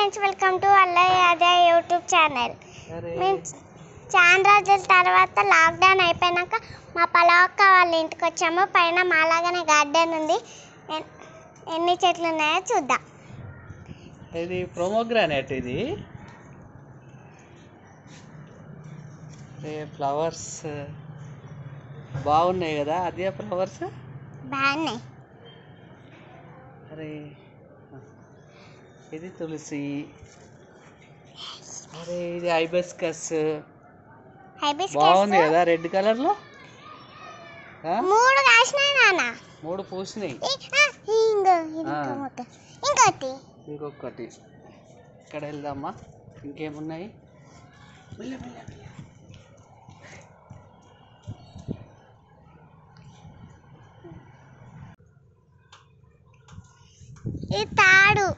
Friends, welcome to Allayya Ajay YouTube channel. మేము చాలా రోజుల తర్వాత లాక్డౌన్ అయిపోయాక మా పలాక్క వాళ్ళ ఇంటికి వచ్చాము. పైన మాలాగానే గార్డెన్ ఉంది. ఎన్ని చెట్లు ఉన్నాయో చూద్దాం. ఇది ప్రోమోగ్రానేట్. ఇది ఫ్లవర్స్ బాగున్నాయి కదా. అదే ఫ్లవర్స్ బాగున్నాయి. అరే ఇది తులసి. అరే ఇది హైబిస్కస్. బాగుంది కదా రెడ్ కలర్ లో. 3 కాసినాయి నాన్న. 3 పూసినాయి. ఇంకొకటి ఇక్కడ వెళ్దామా. ఇంకేమున్నాయి? ఈ తాడు